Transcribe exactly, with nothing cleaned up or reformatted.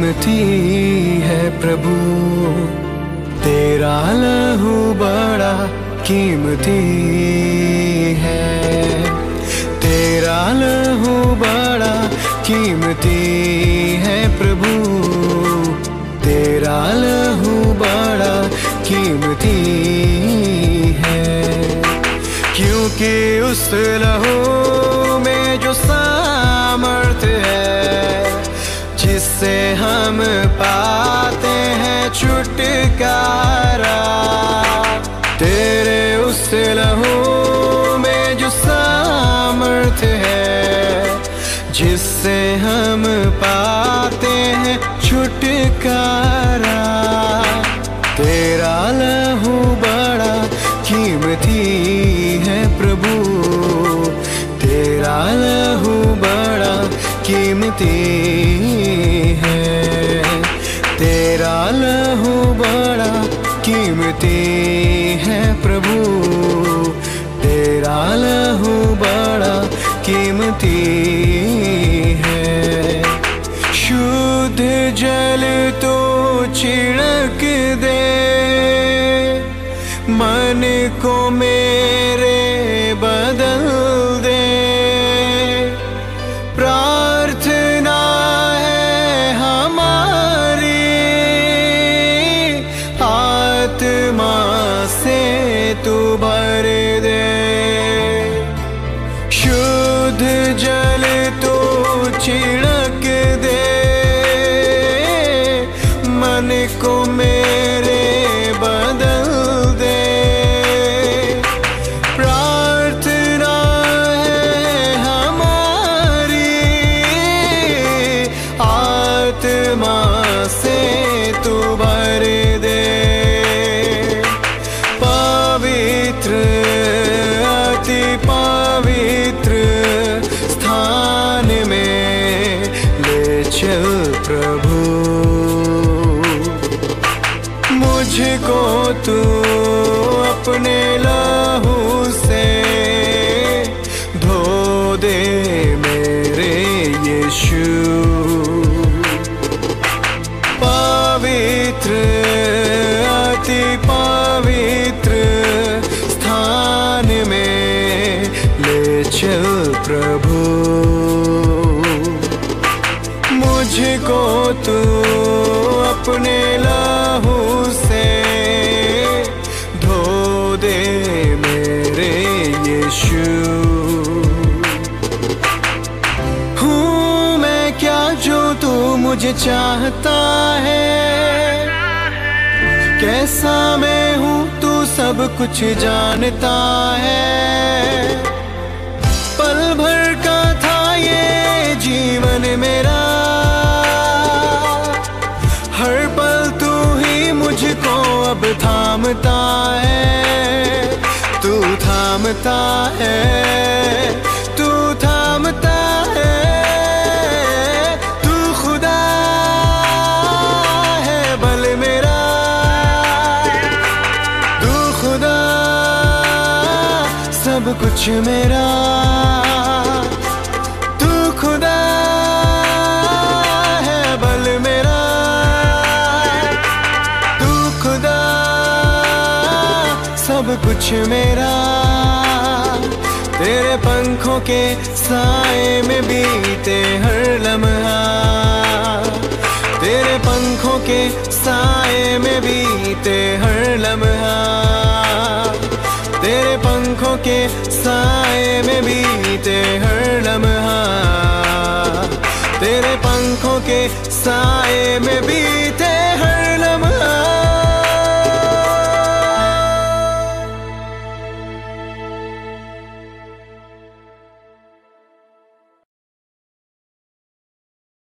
कीमती है प्रभु, तेरा लहू बड़ा कीमती है। तेरा लहू बड़ा कीमती है प्रभु, तेरा लहू बड़ा कीमती है। क्योंकि उस लहू में जो सामर्थ्य है, जिससे हम पाते हैं छुटकारा। तेरे उस लहू में जो सामर्थ्य है, जिससे हम पाते हैं छुटकारा। तेरा लहू बड़ा कीमती है प्रभु, तेरा लहू बड़ा कीमती है। तेरा लहू बड़ा कीमती है प्रभु, तेरा लहू बड़ा कीमती है। शुद्ध जल तो छिड़क दे मन को मेरे बदल दे। प्रार्थना है हमारी, आत्मा से तू भर दे। शुद्ध जल तो छिड़क दे मन को मेरे बदल दे। प्रार्थना है हमारी, आत्मा से तू भर दे। पवित्र अति पवित्र स्थान में ले चल प्रभु, मुझको तू अपने लहू से धो दे मेरे यीशु। पवित्र अति पवित्र स्थान में ले चल प्रभु, मुझको तू अपने लहू से धो दे मेरे यीशु। हूँ मैं क्या जो तू मुझे चाहता है, कैसा मैं हूँ तू सब कुछ जानता है। पल भर का था ये जीवन मेरा, हर पल तू ही मुझको अब थामता है। तू थामता है, तू थामता है। तू खुदा है बल मेरा, तू खुदा सब कुछ मेरा। तू खुदा है बल मेरा, तू खुदा सब कुछ मेरा। तेरे पंखों के साए में बीते हर लम्हा, तेरे पंखों के साए में बीते हर लम्हा। तेरे पंखों के साए में बीते हर लम्हा, तेरे पंखों के साए में बीते